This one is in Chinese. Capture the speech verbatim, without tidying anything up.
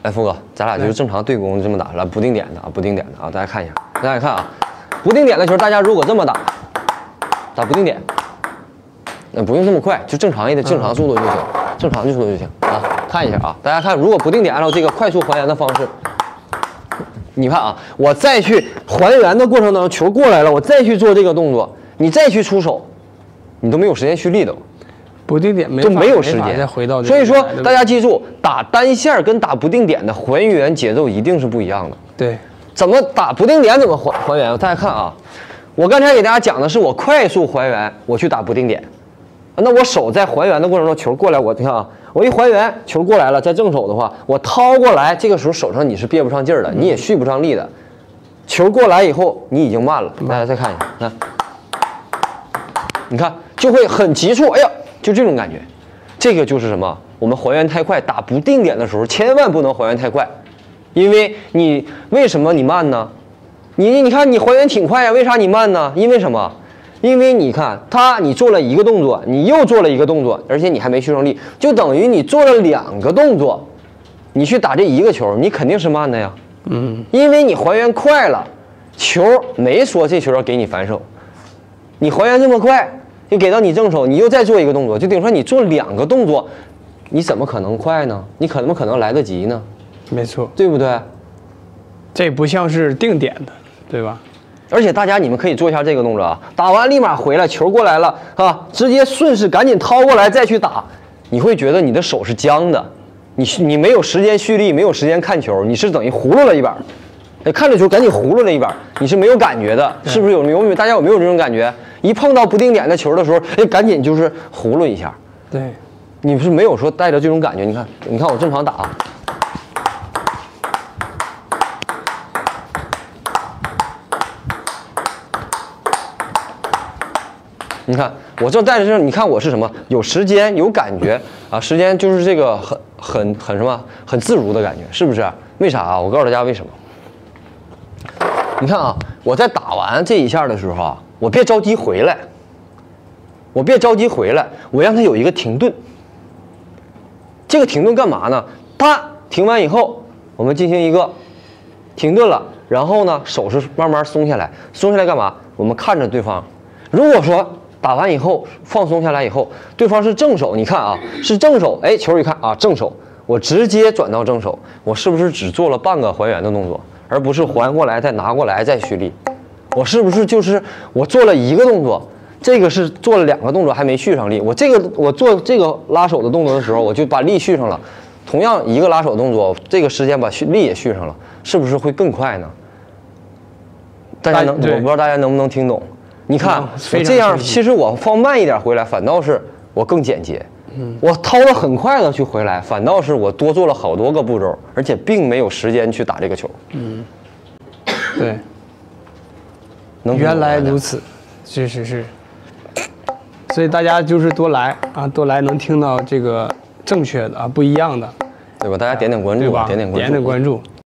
哎，峰哥，咱俩就是正常对攻这么打，来不定点的啊，不定点的啊，大家看一下，大家看啊，不定点的球，大家如果这么打，打不定点，那不用这么快，就正常一点，正常速度就行，正常速度就行啊。看一下啊，大家看，如果不定点按照这个快速还原的方式，你看啊，我再去还原的过程当中，球过来了，我再去做这个动作，你再去出手，你都没有时间蓄力的。 不定点没都没有时间再回到这个， 所以说大家记住，打单线跟打不定点的还原节奏一定是不一样的。 对， 怎么打不定点怎么还还原？大家看啊，我刚才给大家讲的是我快速还原，我去打不定点，那我手在还原的过程中，球过来，我你看啊，我一还原，球过来了，在正手的话，我掏过来，这个时候手上你是憋不上劲儿的，你也蓄不上力的，球过来以后你已经慢了。大家再看一下，看，你看就会很急促，哎呀。就这种感觉，这个就是什么？我们还原太快，打不定点的时候，千万不能还原太快，因为你为什么你慢呢？你你看你还原挺快呀，为啥你慢呢？因为什么？因为你看他，你做了一个动作，你又做了一个动作，而且你还没蓄上力，就等于你做了两个动作，你去打这一个球，你肯定是慢的呀。嗯，因为你还原快了，球没说这球要给你反手，你还原这么快。就给到你正手，你又再做一个动作，就等于说你做两个动作，你怎么可能快呢？你可能可能来得及呢？ 没错， 对不对？ 这不像是定点的，对吧？ 而且大家你们可以做一下这个动作啊，打完立马回来，球过来了啊，直接顺势赶紧掏过来再去打，你会觉得你的手是僵的，你你没有时间蓄力，没有时间看球，你是等于葫芦了一把。哎，看着球赶紧葫芦了一把，你是没有感觉的，是不是有有没有？大家有没有这种感觉？一碰到不定点的球的时候，哎，赶紧就是葫芦一下。 对， 你是没有说带着这种感觉。你看，你看我正常打啊，你看我这带着这，你看我是什么？有时间，有感觉啊，时间就是这个很很很什么，很自如的感觉，是不是？为啥啊？我告诉大家为什么。你看啊，我在打完这一下的时候啊，我别着急回来，我别着急回来，我让它有一个停顿。这个停顿干嘛呢？它停完以后，我们进行一个停顿了，然后呢，手是慢慢松下来，松下来干嘛？我们看着对方。如果说打完以后放松下来以后，对方是正手，你看啊，是正手，哎，球一看啊，正手，我直接转到正手，我是不是只做了半个还原的动作？而不是还过来再拿过来再蓄力，我是不是就是我做了一个动作，这个是做了两个动作还没蓄上力，我这个我做这个拉手的动作的时候，我就把力蓄上了，同样一个拉手动作，这个时间把力也蓄上了，是不是会更快呢？大家能，我不知道大家能不能听懂？你看我这样，其实我放慢一点回来，反倒是我更简洁。我掏得很快的去回来，反倒是我多做了好多个步骤，而且并没有时间去打这个球。 嗯，对，原来如此，是是是。所以大家就是多来啊，多来能听到这个正确的啊，不一样的， 对吧？大家点点关注，点点关注， 点点关注。